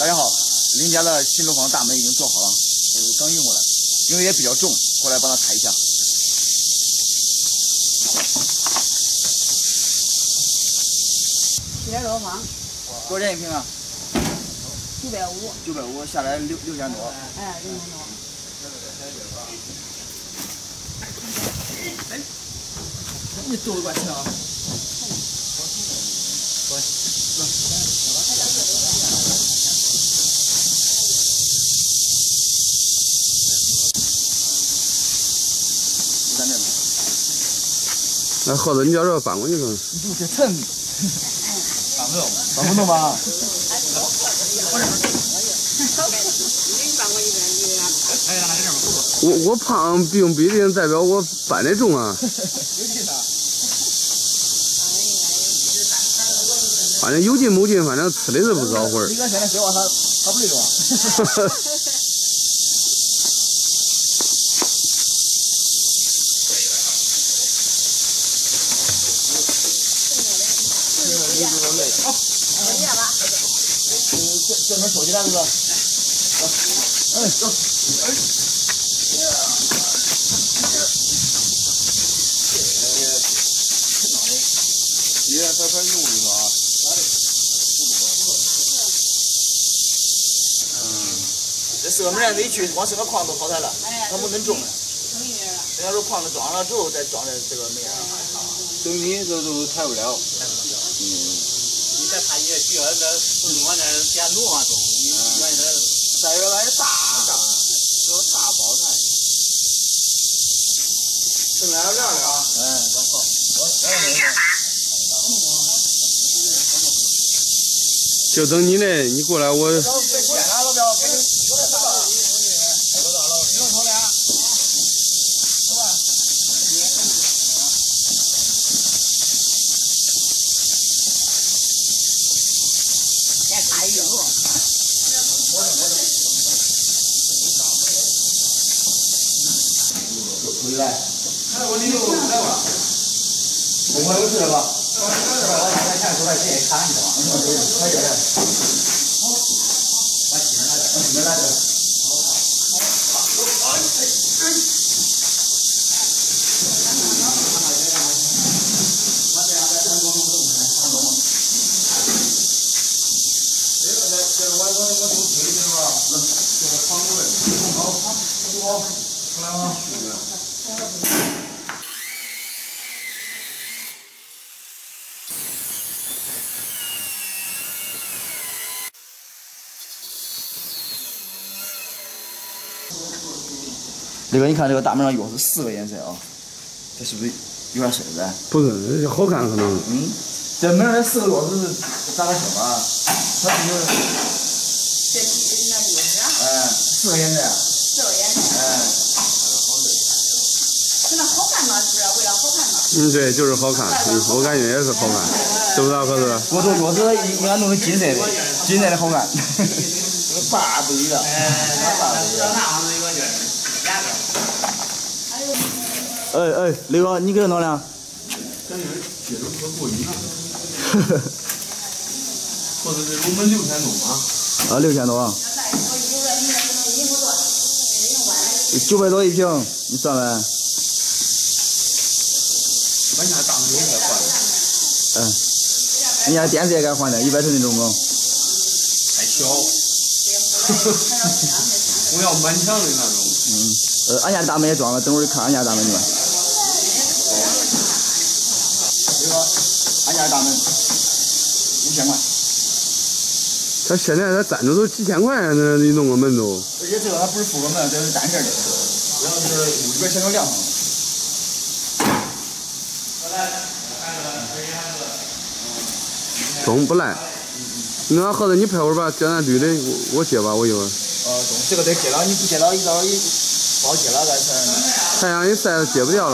大家好，邻家的新楼房大门已经做好了，刚运过来，因为也比较重，过来帮他抬一下。 700多方， 多少钱一平啊 ？950，950 下来6000多。 哎，6000多。 哎，你多少钱啊？ 那耗子，你叫这搬过去吗？ 你就这蹭，搬不动吧？ 我胖并不一定代表我搬得重啊。反正有劲没劲，反正吃的是不少会儿。 李哥现在说话他不累着啊。这门收起来，这个。哎，走。 他用这个啊。 这4个门委屈往这个框都跑开了，它不能重了。人家说框子装了之后再装在这个门上。 等你这都抬不了。 你再看你这那往那边挪啊都，你原来再越来越大，这个大包材。这来亮了啊！哎，我操！ 就等你嘞，你过来我。 回来，我里头来吧，我有事了吧？我现在出来谁也看你的嘛？可以的。好，把气门来着，气门来着。这个你看这个大门上用是4个颜色啊，这是不是有点深噻？ 不是，好看可能。 这门上这4个钥匙是咋个修啊？它是有。 这那就是啊。 哎，4个颜色。 4个颜色。 哎。 可能好看嘛，是不是？为了好看嘛。 对，就是好看。我感觉也是好看，对不对，盒子？ 我说钥匙应该弄成金色的，金色的好看。这个把不一样。把不一样。哎，雷哥，你给他弄俩。 感觉节奏可过瘾了。或者是我们6000多吗 ？6000多啊。900多一平，你算呗。 俺家大门也该换了。 人家电视也该换的，100寸的中光。 太小。我要满墙的那种。 俺家的大门也装了，等会儿看俺家大门去吧。这个，俺家的大门5000块。 他现在他赞助都几千块，那你弄个门都。 而且这个它不是复合门，这是单线的，主要是里边全都亮上了。 中不赖。那盒子你拍会儿吧，叫那绿的我接吧，我一会儿。 中，这个得接了，你不接了，一到一不好接了，再才。 太阳一晒接不掉了。